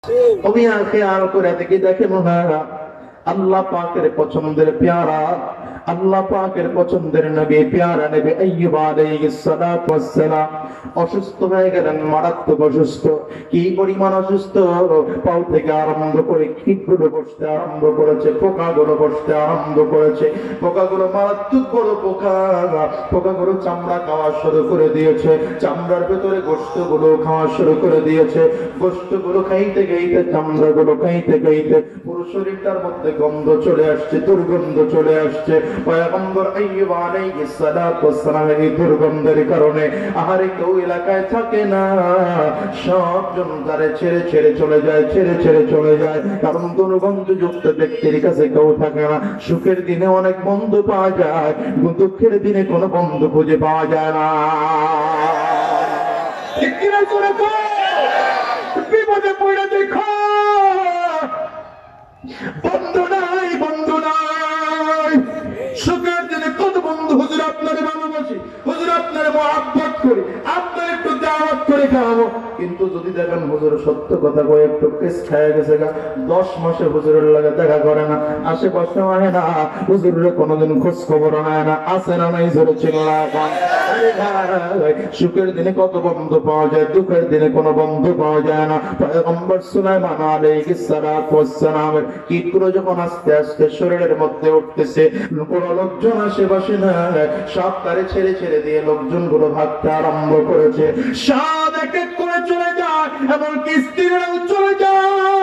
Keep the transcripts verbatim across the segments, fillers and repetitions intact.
তুমি আর খেয়াল করে দেখি দেখে মনে আল্লাহ পাকের পছন্দের পেয়ারা, আল্লাহ পাকের পছন্দের নবী পেয়ারা নবী আইয়ুব আলাইহিস সালাতু ওয়াস সালাম অসুস্থ হয়ে গেলেন, মারাত্মক অসুস্থ। কি পরিমাণ অসুস্থ, পাও থেকে আরম্ভ করে কীটগুলো বসতে আরম্ভ করেছে, পোকাগুলো বসতে আরম্ভ করেছে, পোকাগুলো মারাত্মক বড় পোকা, পোকাগুলো চামড়া খাওয়া শুরু করে দিয়েছে, চামড়ার ভেতরে গোশতগুলো খাওয়া শুরু করে দিয়েছে, গোশতগুলো খাইতে খাইতে চামড়াগুলো খাইতে খাইতে পুরো শরীরটার মধ্যে গন্ধ চলে আসছে, দুর্গন্ধ চলে আসছে। পয়গম্বর আইয়ুব আলাইহিস সালাতু ওয়াস সালামের এই দুর্গন্ধের কারণে আহারে কেউ এলাকায় থাকে না, সব জনতারে ছেড়ে ছেড়ে চলে যায়, ছেড়ে ছেড়ে চলে যায়, কারণ দুর্গন্ধযুক্ত ব্যক্তির কাছে কেউ থাকে না। সুখের দিনে অনেক বন্ধু পাওয়া যায়, দুঃখের দিনে কোনো বন্ধু খুঁজে পাওয়া যায় না। ঠিক কিনা করে তো বিপদে পড়ে দেখো, বন্ধু নাই, বন্ধু নাই। সুখের দিনে কত বন্ধু, হুজুর আপনারে ভালোবাসি, হুজুর আপনারে মহব্বত করি, আপনার একটু দাওয়াত করে খাওয়াবো, কিন্তু যদি দেখেন হুজুর সত্য কথা কয়ে একটু কেস খায় গেছে গা, দশ মাসে হুজুরের লাগে দেখা করে না, আশেপাশে হয় না, হুজুরের কোনোদিন খোঁজ খবর নেয় না, আসে না নাই জোরে চিল্লা এখন। সুখের দিনে কত বন্ধু পাওয়া যায়, দুঃখের দিনে কোনো বন্ধু পাওয়া যায় না। পয়গম্বর সুলাইমান আলাইহিস সালাতু ওয়াস সালামের কীটগুলো যখন আস্তে আস্তে শরীরের মধ্যে উঠতেছে, কোনো লোকজন আশেপাশে না, সব তারে ছেড়ে ছেড়ে দিয়ে লোকজন গুলো ভাগতে আরম্ভ করেছে, সব এক এক করে চলে যায়, এমনকি স্ত্রীরাও চলে যায়।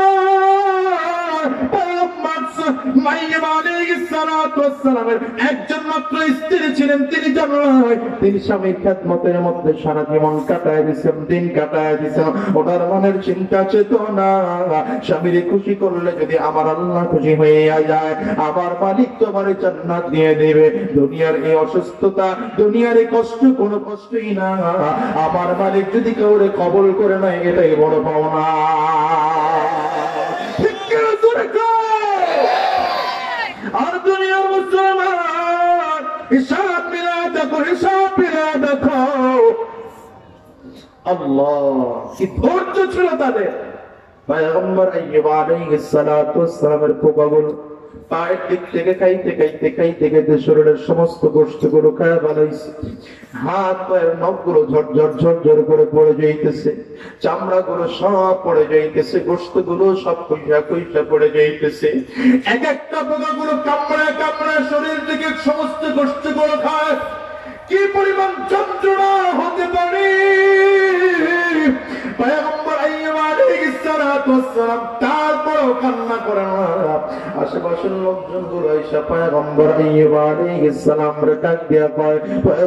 একজন মাত্র স্ত্রী ছিলেন, তিনি জানলেন তিনি স্বামীর খেদমতের মধ্যে সারা জীবন কাটায় দিচ্ছেন, দিন কাটায় দিচ্ছেন। ওনার মনের চিন্তা চেতনা, স্বামীরে খুশি করলে যদি আমার আল্লাহ খুশি হয়ে যায়, আমার মালিক তো আমার জান্নাত দিয়ে দেবে। দুনিয়ার এই অসুস্থতা, দুনিয়ার এই কষ্ট কোনো কষ্টই না, আমার মালিক যদি কাউরে কবল করে নেয় এটাই বড় পাওনা। আর দুনিয়ার মুসলমান হিসাব মিলা দেখো, হিসাব মিলা দেখো, আল্লাহ কি ধৈর্য ছিল তাদের। পয়গম্বর আইয়ুব আলাইহিস সালাতু ওয়াস সালামের পোকাগুলো পায়ের দিক থেকে খাইতে খাইতে খাইতে খাইতে শরীরের সমস্ত গোশতগুলো খায় ফেলাইছে, হাত পায়ের নখগুলো ঝরঝর ঝরঝর করে পড়ে যাইতেছে, চামড়াগুলো সব পড়ে যাইতেছে, গোশতগুলো সব কইসা কইসা পড়ে যাইতেছে। এক একটা পোকাগুলো কামড়ে কামড়ে শরীর থেকে সমস্ত গোশতগুলো খায়। কি পরিমাণ যন্ত্রণা হতে পারে! পয়গম্বর আইয়ুব আলাইহিস সালাতু ওয়াস সালাম তারপরও কান্না করেন না। আশেপাশের লোকজন গুলো এসে পয়গম্বর আইয়ুব আলাইহিস সালামরে ডাক দিয়া কয়,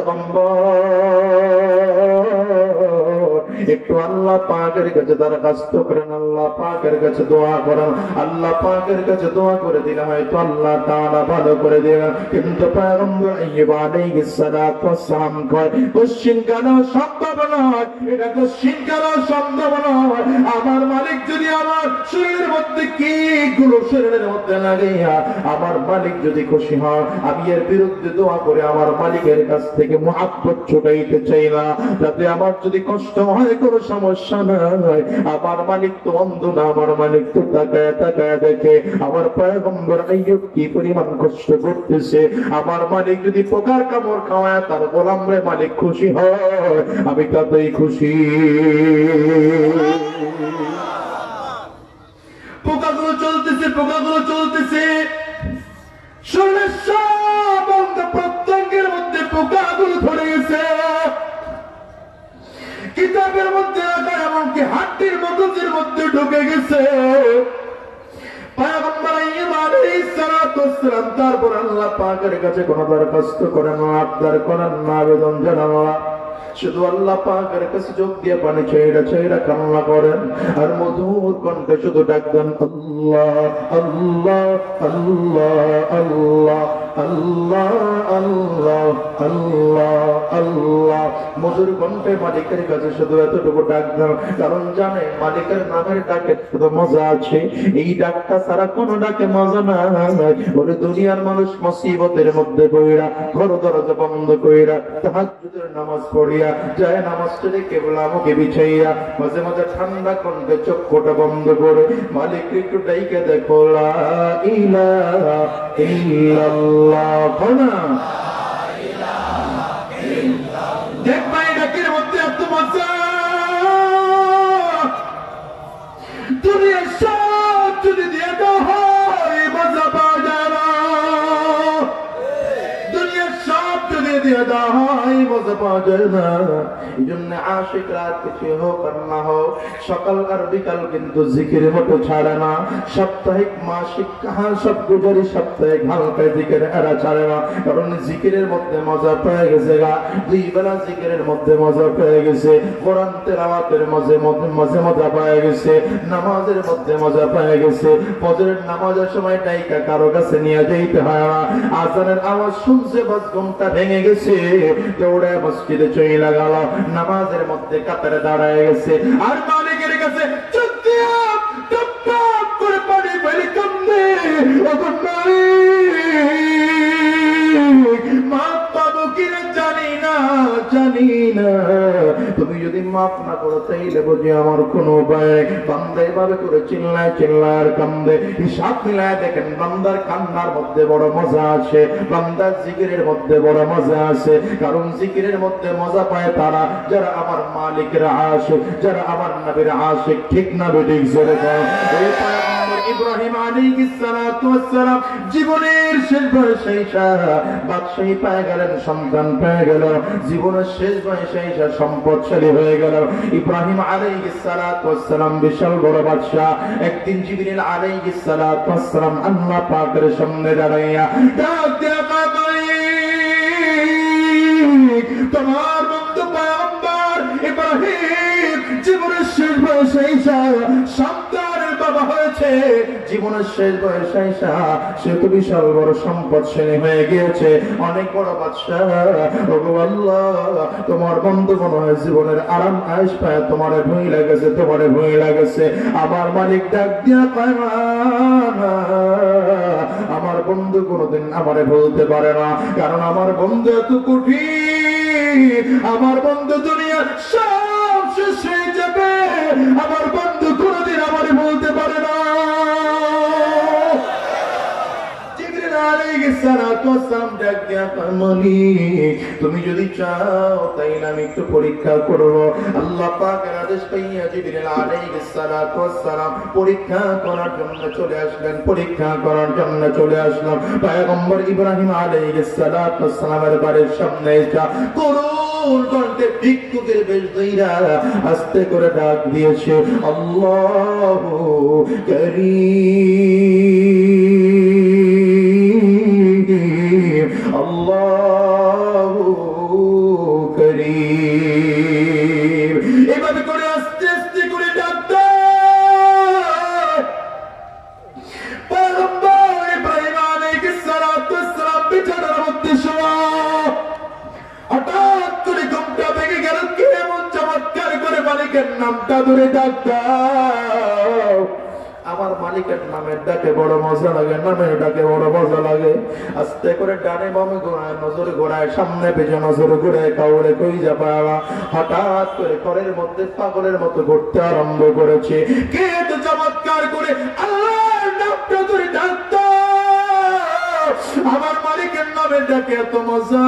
পয়গম্বর একটু আল্লাহ পাকের কাছে দরখাস্ত করেন, আল্লাহ পাকের কাছে দোয়া করেন, আল্লাহ পাকের কাছে দোয়া করে দিলে হয়তো আল্লাহ তাআলা ভালো করে দেবেন। কিন্তু পয়গম্বর আইয়ুব আলাইহিস সালাতু ওয়াস সালাম কয়, কোশ্চিন কেন সম্ভব নয়, এটা কোশ্চিন কেন সম্ভব নয়, আমার মালিক যদি আমার শরীরের মধ্যে কি গুলো শরীরের মধ্যে লাগাইয়া আমার মালিক যদি খুশি হয়, আমি এর বিরুদ্ধে দোয়া করে আমার মালিকের কাছ থেকে মুহাব্বত ছুটাইতে চাই না, যাতে আমার যদি কষ্ট হয় কোনো সমস্যা নাই। আমার মালিক তো অন্ধ না, আমার মালিক তো তাকায় তাকায় দেখে আমার পয়গম্বর আইয়ুব কি পরিমাণ কষ্ট করতেছে। আমার মালিক যদি পোকার কামড় খাওয়ায় তার গোলামরে মালিক খুশি হয়, আমি তাতেই খুশি। পোকাগুলো চলতেছে, পোকাগুলো চলতেছে, শরীরের সব অঙ্গ প্রত্যঙ্গের মধ্যে পোকাগুলো ধরে গেছে, কিতাবের মধ্যে রাখা এমনকি হাড্ডির মগজের মধ্যে ঢুকে গেছে। পয়গম্বর আইয়ুব আলাইহিস সালাতু ওয়াস সালাম তারপর আল্লাহ পাকের কাছে কোনো দরখাস্ত করেন না, আবদার করেন না, আবেদন জানান না, শুধু আল্লাহ পাকের কাছে চোখ দিয়ে পানি ছেড়ে ছেড়ে কান্না করেন আর মধুর কণ্ঠে শুধু ডাক দেন, আল্লাহ আল্লাহ আল্লাহ আল্লাহ আল্লাহ আল্লাহ আল্লাহ আল্লাহ। মধুর কণ্ঠে মালিকের কাছে শুধু এতটুকু ডাক দাও, কারণ জানে মালিকের নামের ডাকে শুধু মজা আছে, এই ডাকটা ছাড়া কোনো ডাকে মজা নাই। ওরে দুনিয়ার মানুষ মুসিবতের মধ্যে পড়িয়া ঘর দরজা বন্ধ কইরা তাহাজ্জুদের নামাজ পড়িয়া যায়, নামাজ ছেড়ে কেবলামুখে বিছাইয়া মাঝে মাঝে ঠান্ডা কণ্ঠে চক্ষুটা বন্ধ করে মালিক একটু ডাইকে দেখো, লা ইলাহা ইল্লাল্লাহ। না দেখবা এই ডাকের মধ্যে এত মজা, দুনিয়ার সব যদি দিয়ে দাও হয় মজা পাওয়া যায় না, দুনিয়ার সব যদি দিয়ে দেওয়া হয় মজা পাওয়া যায় না। এই জন্য আশিক রাত কিছু হোক আর না হোক সকাল আর বিকাল কিন্তু জিকিরের মতো ছাড়ে না। সাপ্তাহিক মাসিক কাহা সব গুজারি সাপ্তাহিক হালকা জিকির এরা ছাড়ে না, কারণ জিকিরের মধ্যে মজা পেয়ে গেছে গা, দুই বেলা জিকিরের মধ্যে মজা পেয়ে গেছে, কোরআন তেলাওয়াতের মাঝে মাঝে মজা পেয়ে গেছে, নামাজের মধ্যে মজা পেয়ে গেছে। ফজরের নামাজের সময় টাইকা কারো কাছে নিয়ে যাইতে হয় না, আজানের আওয়াজ শুনছে বাস ঘুমটা ভেঙে গেছে, দৌড়ে মসজিদে চলে গেল, নামাজের মধ্যে কাতারে দাঁড়ায় গেছে, আর মালিকের কাছে চোখ দিয়া টপ টপ করে পানি ফেলে কান্দে, ওগো মালিক মাপ পাবো কিনা জানি না জানি না, তুমি যদি মাপ না করো তাইলে বুঝি আমার কোনো উপায়। বান্দা এভাবে করে চিল্লায় চিল্লায় আর কান্দে, হিসাব মিলায় দেখেন বান্দার কান্নার মধ্যে বড় মজা আছে, বান্দার জিকিরের মধ্যে বড় মজা আছে, কারণ জিকিরের মধ্যে মজা পায় তারা যারা আমার মালিকের আশিক, যারা আমার নবীর আশিক। ঠিক না বেঠিক জোরে বল। এই পয়গম্বর ইব্রাহিম আলাইহিস সালাতু ওয়াস সালাম জীবনের শেষ বয়সে এসে বাদশাহী পেয়ে গেলেন, সন্তান পেয়ে গেলেন, জীবনের শেষ বয়সে এসে সম্পদশালী হয়ে গেল। ইব্রাহিম আলাইহিস সালাতু ওয়াস সালাম বিশাল বড় বাদশা। একদিন জিবরিল আলাইহিস সালাতু ওয়াস সালাম আল্লাহ পাকের সামনে দাঁড়াইয়া ডাক দেয়া তোমার বন্ধু পয়গম্বর ইব্রাহিম জীবনের শেষ বয়সে এসে সন্তানের বাবা হয়েছে, জীবনের শেষ বয়সে এসে সে তো বিশাল বড় সম্পদশালী হয়ে গিয়েছে, অনেক বড় বাদশা। ওগো আল্লাহ তোমার বন্ধু মনে হয় জীবনের আরাম আয়েশ পায়, তোমার ভয় লাগেছে, তোমার ভয় লাগেছে। আমার মালিক ডাক দিয়া পায় না, আমার বন্ধু কোনোদিন আমারে বলতে পারে না, কারণ আমার বন্ধু এত কঠিন, আমার বন্ধু দুনিয়ার সব শেষ হয়ে যাবে, আমার বন্ধু কোনোদিন আমারে বলতে পারে না। জিবরিল আলাইহিস সালাতু ওয়াস সালাম ডাক দিয়া মালিক তুমি যদি চাও তাইলে আমি একটু পরীক্ষা করব। আল্লাহ পাকের আদেশ পাইয়া জিবরিল আলাইহিস সালাতু ওয়াস সালাম পরীক্ষা করার জন্য চলে আসলেন, পরীক্ষা করার জন্য চলে আসলাম পয়গম্বর ইব্রাহিম আলাইহিস সালাতু ওয়াস সালামের বাড়ির সামনে এসে করুণ কণ্ঠে ভিক্ষুকের বেশ ধইরা আস্তে করে ডাক দিয়েছে, আল্লাহু কারীম আল্লাহু কারীম। এভাবে করে আস্তে আস্তে করে ডাক দেয় পয়গম্বর ইব্রাহিম আলাইহিস সালাতু ওয়াস সালাম বিছানার মধ্যে শোয়া। হঠাৎ করে ঘুমটা ভেঙে গেল, কে এমন চমৎকার করে মালিকের নামটা ধরে ডাক দাও। আমার মালিকের নামের ডাকে বড় মজা লাগে, নামের ডাকে বড় মজা লাগে। আস্তে করে ডানে বামে ঘোরায়, নজর ঘোরায়, সামনে পেছনে নজর ঘুরায়, কাউরে কই যাবা। হঠাৎ করে ঘরের মধ্যে পাগলের মতো ঘুরতে আরম্ভ করেছে। কে এত চমৎকার করে আল্লাহর নামটা ধরে ডাক দাও। আমার মালিকের নামের ডাকে এত মজা,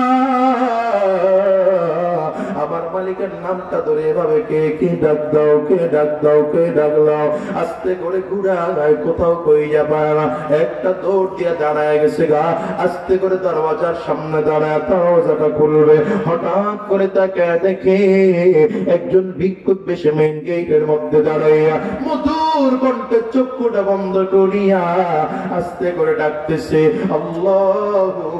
আমার মালিকের নামটা ধরে এভাবে কে কে ডাক দাও, কে ডাক দাও, কে ডাক দাও। আস্তে করে ঘুরা গায়, কোথাও কই যাবে না, একটা দৌড় দিয়ে দাঁড়ায় গেছে গা। আস্তে করে দরওয়াজার সামনে দাঁড়ায়, দরওয়াজাটা খুলবে। হঠাৎ করে তাকে দেখে একজন ভিক্ষুক বেশে মেইন গেটের মধ্যে দাঁড়াইয়া মধুর কণ্ঠে চক্ষুটা বন্ধ করিয়া আস্তে করে ডাকতেছে, আল্লাহু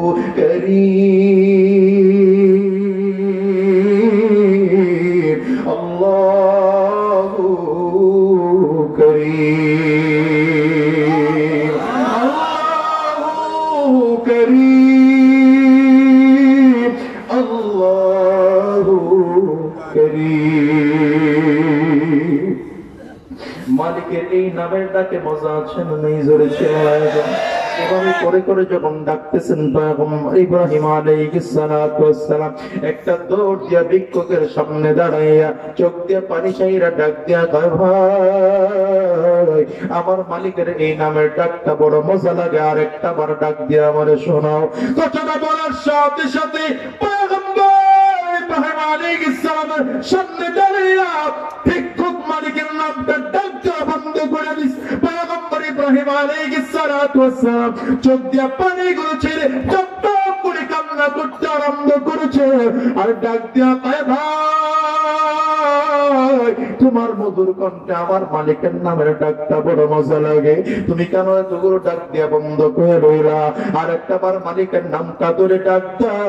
কারীম আল্লাহু কারীম আল্লাহু মালিকের এই নামের ডাকে মজা আছে না নেই? জোরে চিল্লায়। এভাবে করে করে যখন ডাকতেছেন পয়গম্বর ইব্রাহিম আলাইহিস সালাতু ওয়াস সালাম একটা দৌড় দিয়া ভিক্ষুকের সামনে দাঁড়াইয়া চোখ দিয়ে পানি ছাইরা ডাক দিয়া কয়, ভাই আমার মালিকের এই নামের ডাকটা বড় মজা লাগে, আর একটা বার ডাক দিয়া আমারে শোনাও। কথাটা বলার সাথে সাথে পয়গম্বর ইব্রাহিম আলাইহিস সালামের সামনে দাঁড়াইয়া ভিক্ষুক মালিকের নামটা ডাক দেওয়া বন্ধ করে দিস। পয়গম্বর ইব্রাহিম আলাইহিস সালাতু ওয়াস সালাম চোখ দিয়া পানি গুলো ছেড়ে চপ চপ করে কান্না করতে আরম্ভ করেছে, আর ডাক দিয়া কয়, ভাই তোমার মধুর কণ্ঠে আমার মালিকের নামের ডাকটা বড় মজা লাগে, তুমি কেন এতগুলো ডাক দিয়া বন্ধ করে রইলা? আর একটা বার মালিকের নামটা ধরে ডাক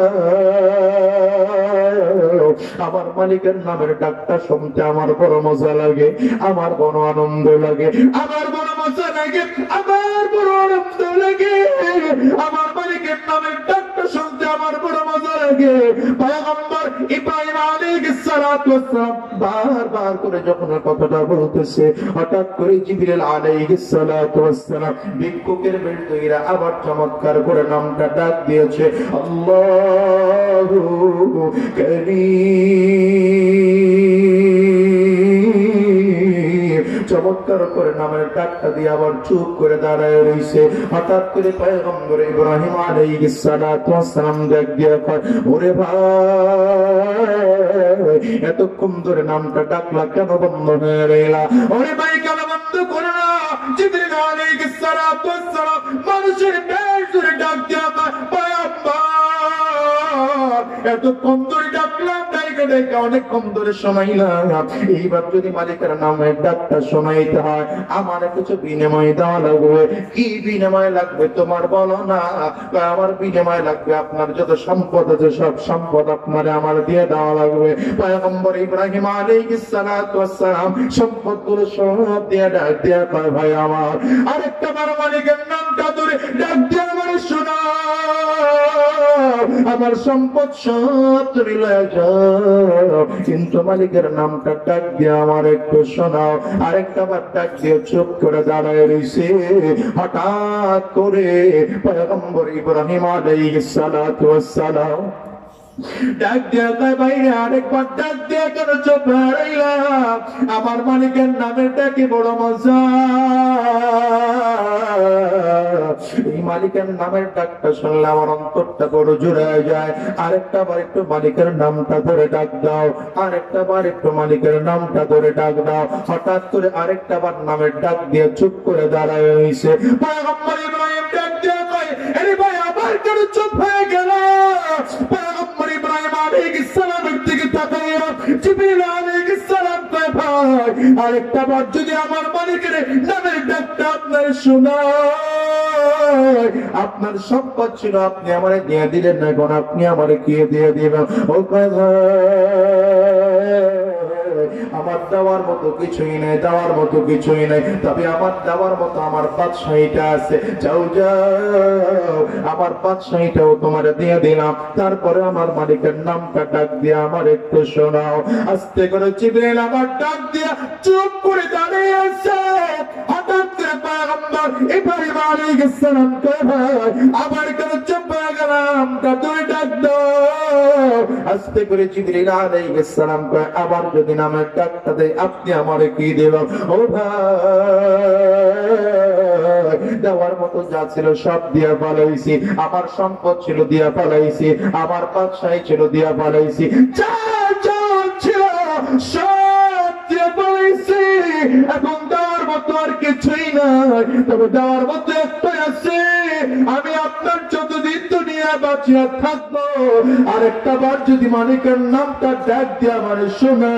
দাও। আমার মালিকের নামের ডাকটা শুনতে আমার বড় মজা লাগে, আমার বড় আনন্দ লাগে, আমার বড় মজা লাগে, আমার বড় আনন্দ লাগে। আমার মালিকের নামের ডাকটা শুনতে আমার বড় মজা লাগে। পয়গম্বর ইব্রাহিম আলাইহিস সালাতু ওয়াস সালাম বারবার করে যখন কথাটা বলতেছে, হঠাৎ করে জিবরিল আলাইহিস সালাতু ওয়াস সালাম ভিক্ষুকের বেশ ধইরা আবার চমৎকার করে নামটা ডাক দিয়েছে, আল্লাহু কারীম। চমৎকার করে নামের ডাকটা দিয়ে আবার চুপ করে দাঁড়ায় রইছে। হঠাৎ করে পয়গম্বর ইব্রাহিম আলাইহিস সালাতু ওয়াস সালাম ডাক দিয়া কয়, ওরে ভাই এতক্ষণ ধরে নামটা ডাকলা কেন বন্ধ হয়ে রইলা? ওরে ভাই কেন বন্ধ করো না? জিবরিল আলাইহিস সালাতু ওয়াস সালাম মানুষের বেশ ধরে ডাক দিয়া কয়, পয়গম্বর এতক্ষণ ধরে ডাকলাম ডাইকে ডাইকে অনেকক্ষণ ধরে শোনাইলাম, এইবার যদি মালিকের নামের ডাকটা শোনাইতে হয় আমার কিছু বিনিময় দেওয়া লাগবে। কি বিনিময় লাগবে তোমার বলো না? আমার বিনিময় লাগবে আপনার যত সম্পদ আছে সব সম্পদ আপনার আমার দিয়ে দেওয়া লাগবে। পয়গম্বর ইব্রাহিম আলাইহিস সালাতু ওয়াস সালাম সম্পদগুলো সব দিয়ে ডাক দিয়া কয়, ভাই আমার আরেকটা বার মালিকের নামটা ধরে ডাক দিয়ে আমার শোনাও, আমার সম্পদ সব তুমি লয়ে যাও, কিন্তু মালিকের নামটা ডাক দিয়ে আমার একটু শোনাও। আরেকটা বার ডাক দিয়ে চুপ করে দাঁড়ায় রইছে। হঠাৎ করে পয়গম্বর ইব্রাহিম আলাইহিস সালাতু ওয়াস সালাম ডাক দিয়া কয়, ভাই আরেকবার ডাক দিয়া কেন চুপ হয়ে রইলা? আমার মালিকের নামের ডাকে বড় মজা। এই মালিকের নামের ডাকটা শুনলে আমার অন্তরটা বড় জুড়ে যায়। আরেকটা বার একটু মালিকের নামটা ধরে ডাক দাও, আরেকটা বার একটু মালিকের নামটা ধরে ডাক দাও। হঠাৎ করে আরেকটা বার নামের ডাক দিয়ে চুপ করে দাঁড়ায় হইছে। পয়গম্বর ইব্রাহিম ডাক দিয়া কয়, আরে ভাই আবার কেন চুপ হয়ে গেল? পয়গম্বর ইব্রাহিম আলাইহিস সালামের দিকে তাকাইয়া জিবরিল আলাইহিস সালাম কয়, ভাই আরেকটা বার যদি আমার মালিকের নামের ডাকটা আপনার শোনায়, আপনার সম্পদ ছিল আপনি আমারে দিয়ে দিলেন না, এখন আপনি আমারে কি দিয়ে দিবেন? ও কয়, আমার দেওয়ার মতো কিছুই নেই, দেওয়ার মতো কিছুই নেই, তবে আমার দেওয়ার মতো আমার বাদশাহীটা আছে। যাও যাও আমার বাদশাহীটাও তোমার দিয়ে দিলাম, তারপরে আমার মালিকের নামটা ডাক দিয়ে আমার একটু শোনাও। আস্তে করে জিবরিল আবার ডাক দিয়া চুপ করে দাঁড়িয়ে আছে। হঠাৎ করে পয়গম্বর ইব্রাহিম আলাইহিস সালাম কয়, ভাই আবার কেন চুপ হয়ে গেলাম? তুই ডাক দাও। আস্তে করে জিবরিল আলাইহিস সালাম কয়, আবার যদি নামের ডাকটা দেয় আপনি আমারে কি দেবেন? ও ভাই দেওয়ার মতো যা ছিল সব দিয়া পালাইছি, আমার সম্পদ ছিল দিয়া পালাইছি, আমার বাদশাহী ছিল দিয়া পালাইছি, যা যা ছিল সব দিয়া পালাইছি। এখন দেওয়ার মতো আর কিছুই নাই, তবে দেওয়ার মতো একটাই আছে, আমি আপনার যতদিন দুনিয়া বাঁচিয়া থাকবো আরেকটা বার যদি মালিকের নামটা ডাক দিয়ে আমার শোনা।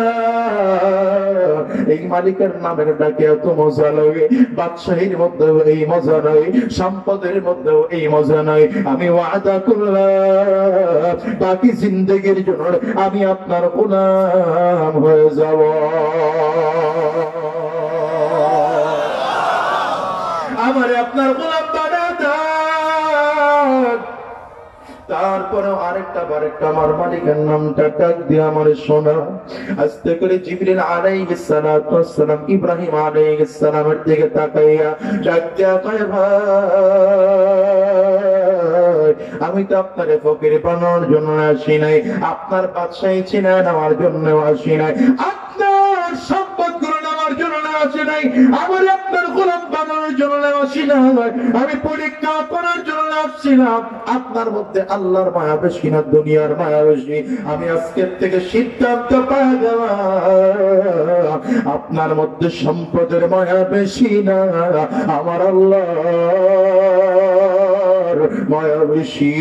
এই মালিকের নামের ডাকে এত মজা লাগে, বাদশাহীর মধ্যেও এই মজা নাই, সম্পদের মধ্যেও এই মজা নাই। আমি ওয়াদা করলাম বাকি জিন্দেগির জন্য আমি আপনার গোলাম হয়ে যাব। আমারে আপনার গোলাম বানা দেন। তার তারপরে আরেকটা বারেকটা আমার মালিকের নামটা ডাক দিয়ে আমার শোনা। আস্তে করে জিবরিল আলাইহিস সালাতু ওয়াস সালাম ইব্রাহিম আলাইহিস সালামের দিকে তাকাইয়া ডাক দিয়া কয়, ভাই আমি তো আপনারে ফকির বানানোর জন্য আসি নাই, আপনার বাদশাহী ছিনা নেওয়ার জন্য আসি নাই, আপনার সম্পদ গুলো নেওয়ার জন্য আসি নাই, আমার আপনার গোলাম বানানোর জন্য আসি নাই, আমি পরীক্ষা করার জন্য আসছিলাম আপনার মধ্যে আল্লাহর মায়া বেশি না দুনিয়ার মায়া বেশি। আমি আজকের থেকে সিদ্ধান্ত পাই গেলাম আপনার মধ্যে সম্পদের মায়া বেশি না, আমার আল্লাহর মায়া বেশি।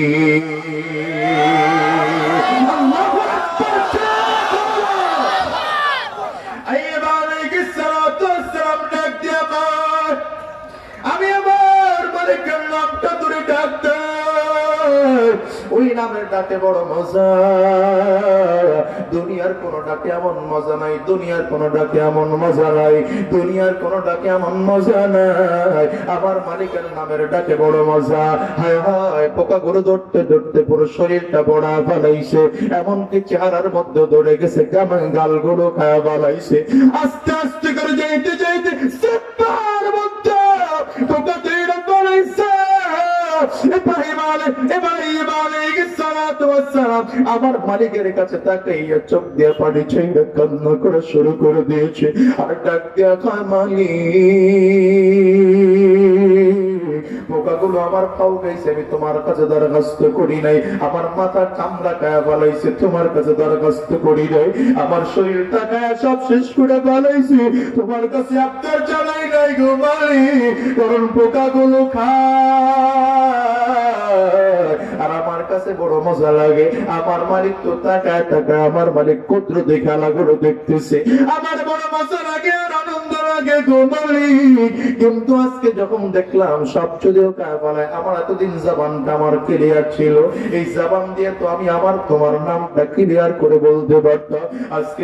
আমি আমার মালিকের নামটা ধরে ডাকতে, ওই নামের ডাকে বড় মজা, দুনিয়ার কোন ডাকে এমন মজা নাই, দুনিয়ার কোন ডাকে এমন মজা নাই, দুনিয়ার কোন ডাকে এমন মজা নাই, আমার মালিকের নামের ডাকে বড় মজা। হায় হায়, পোকা গুলো ধরতে ধরতে পুরো শরীরটা বড়া ফেলাইছে, এমনকি চেহারার মধ্যে ধরে গেছে, গামের গালগুলো খায়া ফেলাইছে। আস্তে আস্তে করে যাইতে যাইতে সেটার মধ্যে পোকা তৈরি ফেলাইছে। ইব্রাহিম ইব্রাহিম আলাইহিস সালাতু ওয়াস সালাম আমার মালিকের কাছে তাকাইয়া চোখ দিয়ে পানি ছেড়ে কান্না করে শুরু করে দিয়েছে, আর ডাক দিয়া কয়, মালিক পোকাগুলো আমার পাও গাইছে, আমি তোমার কাছে দরখাস্ত করি নাই, আমার মাথা চামড়া কায়া ফেলাইছে, তোমার কাছে দরখাস্ত করি নাই, আমার শরীরটা কায়া সব শেষ করে ফেলাইছে, তোমার কাছে আবদার চালাই নাই গো মালিক, কারণ পোকাগুলো খায় আর আমার কাছে বড় মজা লাগে। আমার মালিক তো তাকায় তাকায় আমার মালিক কুদ্র দেখা লাগুলো দেখতেছে, আমার বড় মজা লাগে আর আনন্দ লাগে গো মালিক। কিন্তু আজকে যখন দেখলাম সব যদিও কায় বলায়, আমার এতদিন জবানটা আমার ক্লিয়ার ছিল, এই জবান দিয়ে তো আমি আমার তোমার নামটা ক্লিয়ার করে বলতে পারতাম, আজকে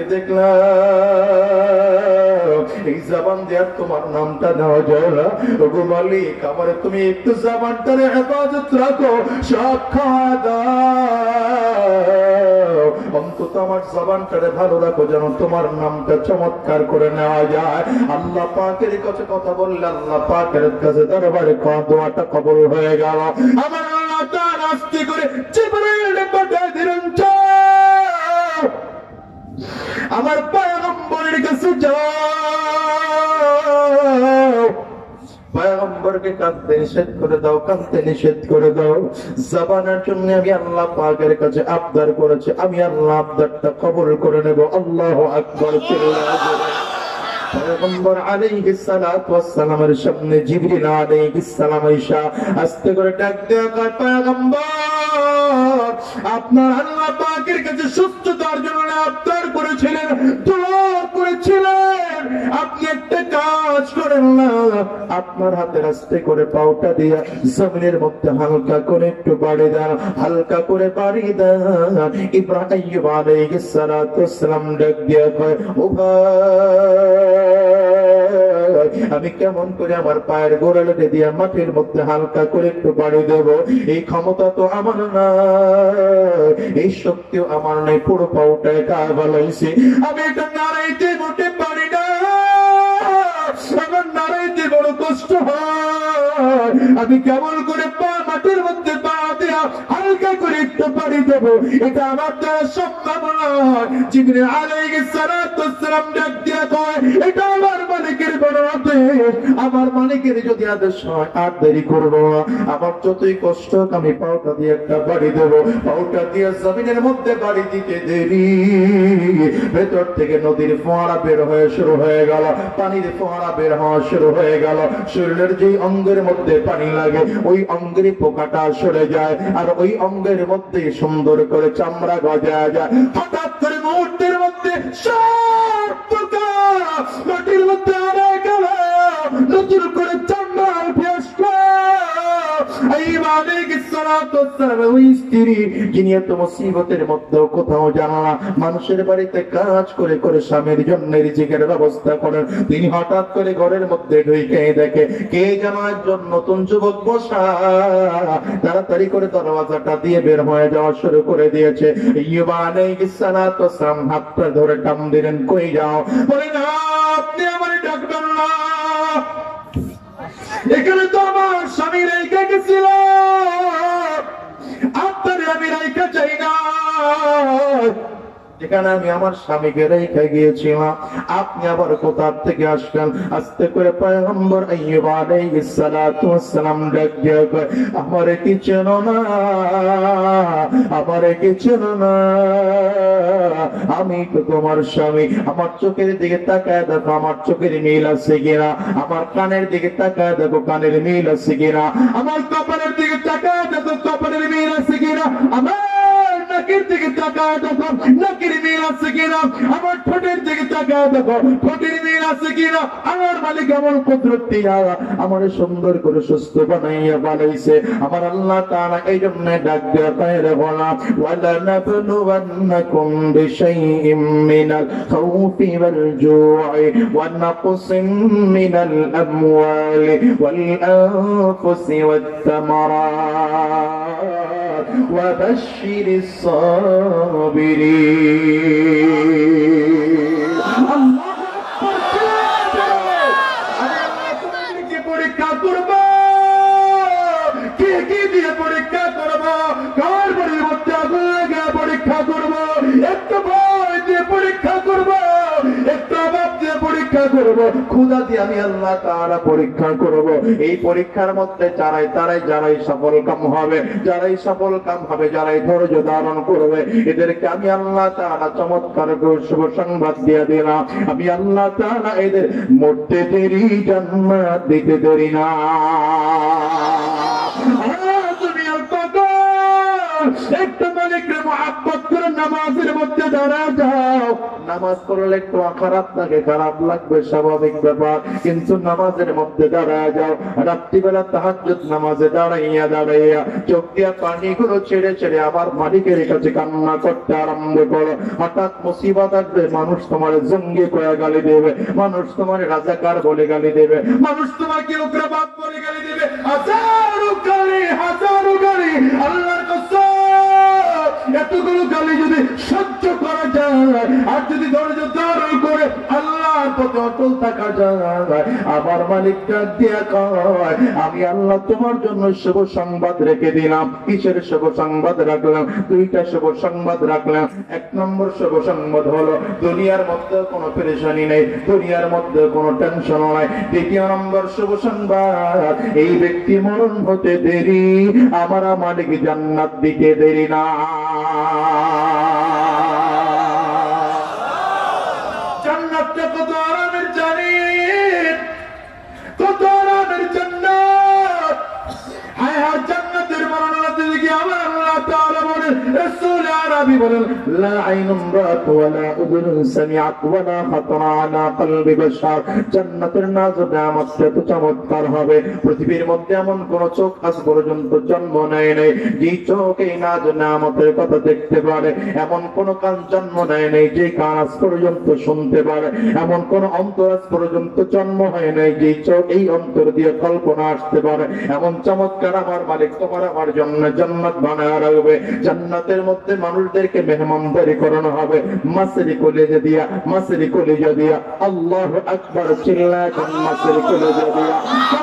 দেখলাম এই জবান দিয়ে তোমার নামটা নেওয়া যায় না গো মালিক। আমার তুমি একটু জবানটার হেফাজত রাখো, সব খাওয়া দাও, অন্তত আমার জবানটারে ভালো রাখো যেন তোমার নামটা চমৎকার করে নেওয়া যায়। আল্লাহ পাকের কাছে কথা বললে আল্লাহ পাকের কাছে দরবারে দোয়াটা কবুল হয়ে গেল। আমার আল্লাহ তাআলা আস্তে করে জিবরাইল পাঠিয়ে দিলেন, আমার পয়গম্বরের কাছে যাও, পয়গম্বরকে কাঁদতে নিষেধ করে দাও, কাঁদতে নিষেধ করে দাও। জবানের জন্য আমি আল্লাহ পাকের কাছে আবদার করেছি, আমি আল্লাহ আবদারটা কবুল করে নেব। আল্লাহু আকবার। পয়গম্বর আলাইহিস সালাতু ওয়াস সালামের সামনে জিবরিল আলাইহিস সালাম আয়েশা আস্তে করে ডাক দেয়া কয়, পয়গম্বর আপনার আল্লাহ পাকের কাছে সুস্থতার জন্য আবদার করেছিলেন, দোয়া করেছিলেন, আপনি একটা কাজ করেন না, আপনার হাতে আস্তে করে পাউটা দিয়া জমিনের মধ্যে হালকা করে একটু বাড়ি দেন, হালকা করে বাড়ি দেন। ইব্রাহিম আলাইহিস সালাতু ওয়াস সালাম ডাক দিয়া কয়, ও ভাই আমি কেমন করে আমার পায়ের গোড়ালে দিয়ে মাটির মধ্যে হালকা করে একটু বাড়ি দেব, এই ক্ষমতা তো আমার না, এই শক্তিও আমার নাই, পুরো পাউটায় গায়ে বালাইছি, আমি এটা নাড়াইতে মোটে পারি না, আমার নাড়াইতে বড় কষ্ট হয়, আমি কেমন করে পা মাটির মধ্যে পা দেয়া হালকা করে একটু বাড়ি দেব, এটা আমার দ্বারা সম্ভব নয়। জিবরিল আলাইহিস সালাতু ওয়াস সালাম ডাক দিয়া কয়, এটা আমার মালিকের বড় আদেশ, আমার মালিকের যদি আদেশ হয় আর দেরি করবো না, আমার যতই কষ্ট হোক আমি পাউটা দিয়ে একটা বাড়ি দেব। পাউটা দিয়ে জমিনের মধ্যে বাড়ি দিতে দেরি, ভেতর থেকে নদীর ফোয়ারা বের হয়ে শুরু হয়ে গেল, পানির ফোয়ারা বের হওয়া শুরু হয়ে গেল, শরীরের যে অঙ্গের মধ্যে পানি লাগে ওই অঙ্গের পোকাটা সরে যায়, আর ওই অঙ্গের মধ্যে সুন্দর করে চামড়া গজায় যায়। হঠাৎ করে মুহূর্তের মধ্যে সব পোকা মাটির মধ্যে আরে গেল, নতুন করে চামড়া উঠে আসলো। আইয়ুব আলাইহিস সালাতু সালামের ওই স্ত্রী যিনি এত মুসিবতের মধ্যেও কোথাও জানা না, মানুষের বাড়িতে কাজ করে করে স্বামীর জন্য রিজিকের ব্যবস্থা করেন, তিনি হঠাৎ করে ঘরের মধ্যে ঢুকে দেখে কে যেন একজন নতুন যুবক বসা, তাড়াতাড়ি করে দরওয়াজাটা দিয়ে বের হয়ে যাওয়া শুরু করে দিয়েছে। আইয়ুব আলাইহিস সালাতু ওয়াস সালাম হাতটা ধরে টান দিলেন, কই যাও? বলে না, আপনি আমারে ডাকবেন না, এখানে তো আমার স্বামী রেখে গেছিল, আপনারে আমি রেখে চাই না, যেখানে আমি আমার স্বামীকে রেখে গিয়েছিলাম, আপনি আবার কোথা থেকে আসলেন? আস্তে করে পয়গম্বর আইয়ুব আলাইহিস সালাতু ওয়াস সালাম ডাক দিয়ে কয়, আমারে কি চেনো না, আমারে কি চেনো না, আমি তো তোমার স্বামী। আমার চোখের দিকে তাকায় দেখো আমার চোখের মিল আছে কিনা, আমার কানের দিকে তাকায় দেখো কানের মিল আছে কিনা, আমার কপালের দিকে তাকায় দেখো কপালের মিল আছে কিনা, আমার নাকের দিকে তাকায় দেখো নাকের মিল আছে কিনা, আমার ঠোঁটের দিকে তাকায় দেখো ঠোঁটের মিল আছে কিনা। আমার মালিক এমন কুদরত দিয়া আমারে সুন্দর করে সুস্থ বানাইয়া বানাইছে। আমার আল্লাহ তাআলা এই জন্য ডাক দেয়া তাইরে বলা, ওয়ালা নাবলুওয়ান্নাকুম বিশাইইম মিনাল খাউফি ওয়াল জু'i ওয়া নাকসিম মিনাল আমওয়ালি ওয়াল আনফুসি ওয়াত তামারাত ওয়া বাশশিরিস সাবিরিন। আল্লাহু আকবার। আল্লাহ তোমাদেরকে পরীক্ষা করব, কে কি দিয়ে পরীক্ষা করব, কার পরিবর্তে আগুন লাগা পরীক্ষা করব, একটু ভয় দিয়ে পরীক্ষা করব, একটু অভাব দিয়ে পরীক্ষা করব, ক্ষুধা দিয়ে আমি আল্লাহ তাআলা পরীক্ষা করব। এই পরীক্ষার মধ্যে যারাই তারাই যারাই সফল কাম হবে, যারাই সফল কাম হবে, যারাই ধৈর্য ধারণ করবে, এদেরকে আমি আল্লাহ তাআলা চমৎকার শুভ সংবাদ দিয়ে দিলাম, আমি আল্লাহ তাআলা এদের মরতে দেরি জান্নাত দিতে দেরি না। একটু মালিকের মহব্বত করে নামাজের মধ্যে দাঁড়া যাও। নামাজ পড়লে একটু খারাপ লাগে, খারাপ লাগবে, স্বাভাবিক ব্যাপার, কিন্তু নামাজের মধ্যে দাঁড়া যাও। রাত্রিবেলা তাহাজ্জুদ নামাজে দাঁড়াইয়া দাঁড়াইয়া চোখ দিয়া পানিগুলো ছেড়ে ছেড়ে আবার মালিকের কাছে কান্না করতে আরম্ভ করো। হঠাৎ মুসিবত আসবে, মানুষ তোমার জঙ্গি কয়ে গালি দেবে, মানুষ তোমার রাজাকার বলে গালি দেবে, মানুষ তোমাকে উগ্রবাদ বলে গালি দেবে, হাজারো গালি হাজারো গালি। আল্লাহর কসম, এতগুলো গালি যদি সহ্য করা যায় আর যদি ধৈর্য ধারণ করে আল্লাহর পথে অটল থাকা যায়, আমার মালিক ডাক দিয়া কয়, আমি আল্লাহ তোমার জন্য শুভ সংবাদ রেখে দিলাম। কিসের শুভ সংবাদ রাখলাম? দুইটা শুভ সংবাদ রাখলাম। এক নম্বর শুভ সংবাদ হলো দুনিয়ার মধ্যে কোনো পেরেশানি নেই, দুনিয়ার মধ্যে কোনো টেনশন নাই। দ্বিতীয় নম্বর শুভ সংবাদ, এই ব্যক্তি মরণ হতে দেরি, আমার মালিক জান্নাত দিতে দেরি না। জান্নাতটা কত আরামের জানেন, কত আরামের জান্নাত। হায় হায়, জান্নাতের বর্ণনা দিকে আমার আল্লাহ তাআলা বলেন, রাসূল আরবি বলেন, লা আইনুন রাআত ওয়া লা উযুনুন সামিআত ওয়া লা খাতারা আলা কলবি বাশার। জান্নাতের নাজ নিয়ামত এত চমৎকার হবে, পৃথিবীর মধ্যে এমন কোন চোখ আজ পর্যন্ত জন্ম নেয় নাই যে চোখ এই নাজ নিয়ামতের কথা দেখতে পারে, এমন কোন কান জন্ম নেয় নাই যে কান আজ পর্যন্ত শুনতে পারে, এমন কোন অন্তর আজ পর্যন্ত জন্ম হয় নাই যে চোখ এই অন্তর দিয়ে কল্পনা আসতে পারে। এমন চমৎকার আমার মালিক তোমার আমার জন্য জান্নাত বানায় রাখবে। জান্নাতের মধ্যে মানুষদেরকে মেহমানদারি করানো হবে মাসরি কলেজে দিয়া, মাসরি কলেজে দিয়া। আল্লাহু আকবার, চিল্লায় মাসরি কলেজে দিয়া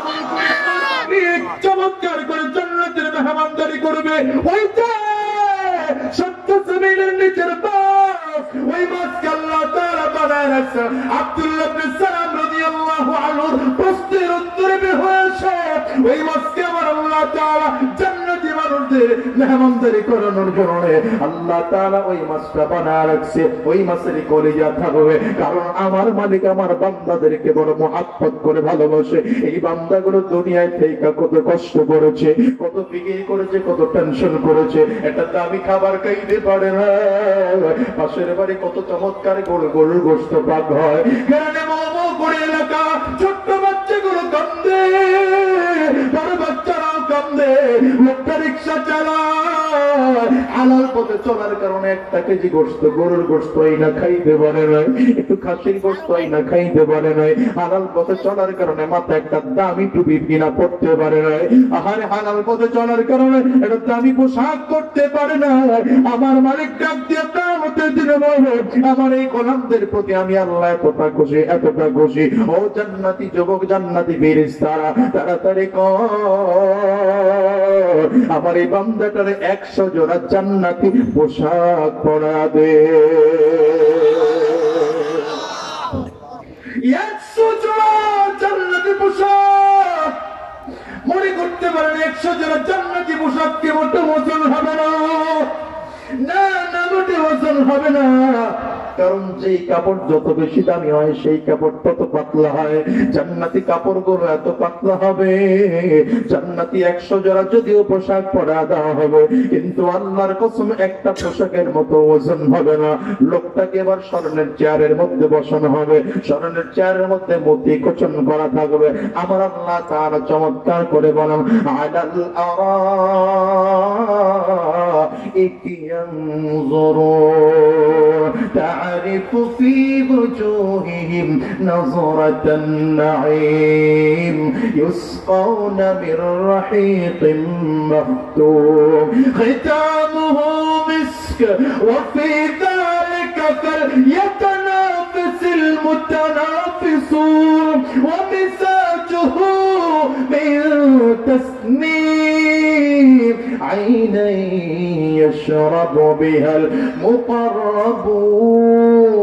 চমৎকার করে জান্নাতের মেহমানদারি করবে। ওইটা সত্য জমিনের নিচের বাস, ওই মাসকে আল্লাহ তাআলা বানায় রাখছে। আব্দুল্লাহ ইবনে সালাম রাদিয়াল্লাহু আনহু প্রশ্নের উত্তরে বের হয়েছে, ওই মাসকে আমার আল্লাহ তাআলা জান্নাতি মানুষদের মেহমানদারি করানোর জন্য আল্লাহ তাআলা ওই মাসটা বানায় রাখছে। ওই মাসের কলিজা থাকবে, কারণ আমার মালিক আমার বান্দাদেরকে বড় মহব্বত করে ভালোবাসে। এই বান্দাগুলো দুনিয়ায় থেকে কত কষ্ট করেছে, কত ফিকির করেছে, কত টেনশন করেছে, এটা দামি খাবার খাইতে পারে না। পাশের বাড়ি কত চমৎকার গরু গরুর গোশত পাক হয়, গ্রামে মোমো করে এলাকা ছোট্ট বাচ্চাগুলো কান্দে, বড় বাচ্চারাও কান্দে, লোকটা রিক্সা চালায়, হালাল পথে চলার কারণে একটা কেজি গোশত গরুর গোশত এই না খাইতে পারে নাই, একটু খাসির গোশত এই না খাইতে পারে নাই, হালাল পথে চলার কারণে মাথা একটা দামি টুপি কিনা পড়তে পারে নাই, আহারে হালাল পথে চলার কারণে একটা দামি পোশাক করতে পারে না। আমার মালিক ডাক দিয়ে কিয়ামতের দিনে বলবে, আমার এই গোলামদের প্রতি আমি আল্লাহ এতটা খুশি, এতটা খুশি। ও জান্নাতি যুবক, জান্নাতি ফেরেশতারা, তাড়াতাড়ি কর আমার এই বান্দাটারে একশো জোড়া জান্নাতি পোশাক পরা দে। একশো জোড়া জান্নাতি পোশাক মনে করতে পারেন একশো জোড়া জান্নাতি পোশাক কে মোটে ওজন হবে না, না না মোটে ওজন হবে না। কারণ যেই কাপড় যত বেশি দামি হয় সেই কাপড় তত পাতলা হয়। জান্নাতি কাপড় গুলো এত পাতলা হবে, জান্নাতি একশো জোড়া যদিও পোশাক পরা দেওয়া হবে, কিন্তু আল্লাহর কসম একটা পোশাকের মতো ওজন হবে না। লোকটাকে এবার স্মরণের চেয়ারের মধ্যে বসানো হবে, স্মরণের চেয়ারের মধ্যে মতি কোচন করা থাকবে। আমার আল্লাহ তাআলা চমৎকার করে বলেন, আলাল আরাইকি ইয়ানজুরুন تعرف في وجوههم نظرة النعيم يسقون من رحيق مختوم ختامه مسك وفي ذلك فليتنافس المتنافسون ومزاجه من تسنيم عينا يشرب بها المقربون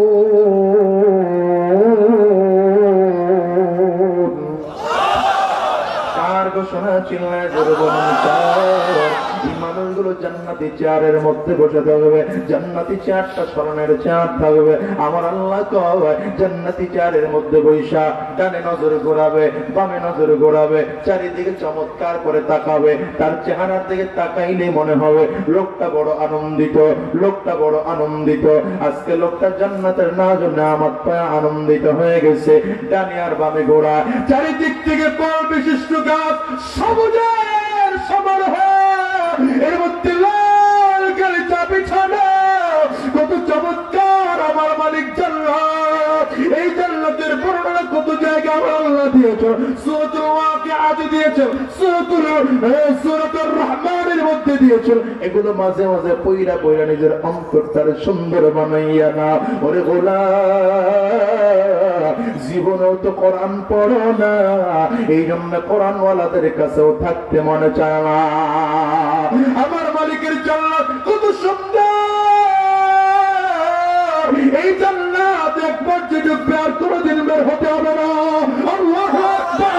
ঘোষণা চিল্লায় জোরে বলুন চার। এই মানুষগুলো জান্নাতি চেয়ারের মধ্যে বসে থাকবে, জান্নাতি চেয়ারটা স্মরণের চেয়ার থাকবে। আমার আল্লাহ কয় জান্নাতি চেয়ারের মধ্যে বৈশা ডানে নজর ঘোরাবে, বামে নজর ঘোরাবে, চারিদিকে চমৎকার করে তাকাবে। তার চেহারার দিকে তাকাইলে মনে হবে লোকটা বড় আনন্দিত, লোকটা বড় আনন্দিত। আজকে লোকটা জান্নাতের না জন্য আমার পায়ে আনন্দিত হয়ে গেছে। ডানে আর বামে ঘোরা, চারিদিক থেকে ফল বিশিষ্ট গাছ, সবুজের সমারোহ, এর মধ্যে লাল গালিচা বিছানো, কত চমৎকার আমার মালিক জান্নাত। এই জান্নাতের বর্ণনা কত জায়গা আমার আল্লাহ দিয়েছেন, সূরাতুল ওয়াকিআতে দিয়েছেন, সূরাতুল সূরাতুর রহমানের মধ্যে দিয়েছেন। এগুলো মাঝে মাঝে পয়রা পয়রা নিজের অন্তরটারে সুন্দর বানাইয়া না। ওরে গোলাম, জীবনেও তো কোরআন পড়ো না, এই জন্য কোরআনওয়ালাদের কাছেও থাকতে মনে চায় না। আমার মালিকের জান্নাত কত সুন্দর, এই জান্নাত একবার যে ঢুকবে আর কোনোদিন বের হতে হবে না। আল্লাহু আকবার।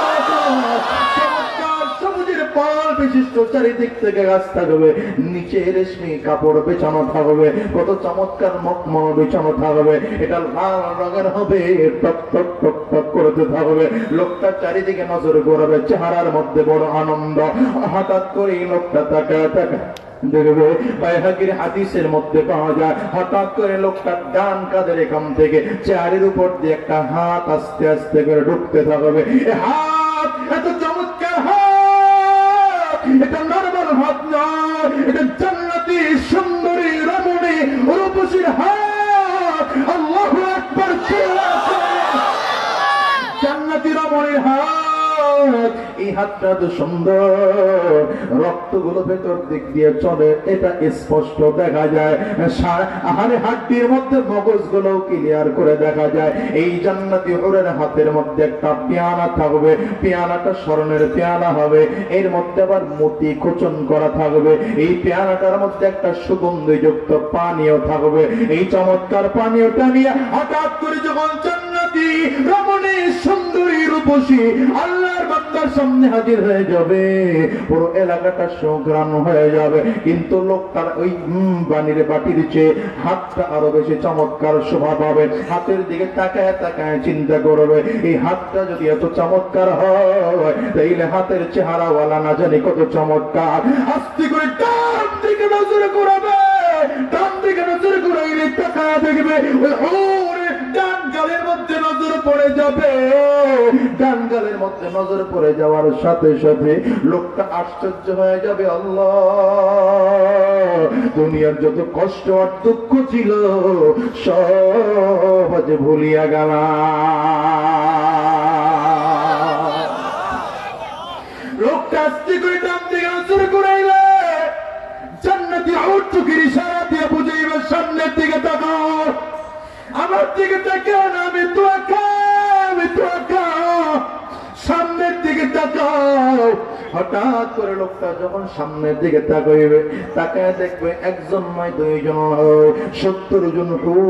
সবুজের পাল বিশিষ্ট চারিদিক থেকে গাছ থাকবে, নিচে রেশমি কাপড় বিছানো থাকবে, কত চমৎকার মখমল বিছানো থাকবে। এটা লাল রঙের হবে, টক টক টক টক করতে থাকবে। লোকটা চারিদিকে নজর ঘোরাবে, চেহারার মধ্যে বড় আনন্দ। হঠাৎ করে লোকটা তাকায় তাকায় দেখবে বাইহাকির হাদিসের মধ্যে পাওয়া যায়, হঠাৎ করে লোকটা ডান কাঁধের এখান থেকে চেয়ারের উপর দিয়ে একটা হাত আস্তে আস্তে করে ঢুকতে থাকবে। হাত এত চমৎকার হাত, এটা নরমাল হাত নয়, এটা জান্নাতি সুন্দরী রমণী রূপসীর হাত। আল্লাহু আকবার। জান্নাতি রমণীর হাত, এই হাতটা তো সুন্দর, রক্তগুলো ভেতর দিক দিয়ে চলে, এটা স্পষ্ট দেখা যায়। আহারে হাড্ডির মধ্যে মগজগুলো ক্লিয়ার করে দেখা যায়। এই জান্নাতি হুরের হাতের মধ্যে একটা পেয়ালা থাকবে, পেয়ালাটা স্বর্ণের পেয়ালা হবে, এর মধ্যে আবার মতি খোচন করা থাকবে। এই পেয়ালাটার মধ্যে একটা সুগন্ধিযুক্ত পানীয় থাকবে। এই চমৎকার পানীয়টা নিয়ে হঠাৎ করে যখন জান্নাতি রমণী সুন্দরী রূপসী আল্লাহর বান্দার সামনে হাজির হয়ে যাবে, পুরো এলাকাটা সংগ্রাম হয়ে যাবে। কিন্তু লোকটার ওই বানির বাটির চেয়ে হাতটা আরো বেশি চমৎকার শোভা পাবে। হাতের দিকে তাকায় তাকায় চিন্তা করবে, এই হাতটা যদি এত চমৎকার হয় তাইলে হাতের চেহারাওয়ালা না জানি কত চমৎকার। আস্তে করে ডান দিকে নজর ঘোরাবে, ডান দিকে নজর ঘুরাইলে তাকায় দেখবে ওই ডান গালের মধ্যে নজর পড়ে যাবে। ডান গালের মধ্যে নজর পড়ে যাওয়ার সাথে সাথে লোকটা আশ্চর্য হয়ে যাবে, আল্লাহ, দুনিয়ার যত কষ্ট আর দুঃখ ছিল সব আজ ভুলিয়া গেলাম। লোকটা আস্তে করে ডান দিকে নজর ঘুরাইলে জান্নাতি আউট চোখের ইশারা দিয়ে বুঝাইবে সামনের দিকে তাকাও, আমার দিকে তাকাও না, আমি তো একা, আমি তো একা, সামনের দিকে তাকাও। হঠাৎ করে লোকটা যখন সামনের দিকে তাকাইবে, তাকায় দেখবে একজন নয় দুইজন নয় সত্তর জন